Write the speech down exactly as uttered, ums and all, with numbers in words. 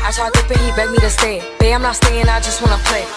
I tried to pay, he begged me to stay. Babe, I'm not staying, I just wanna play.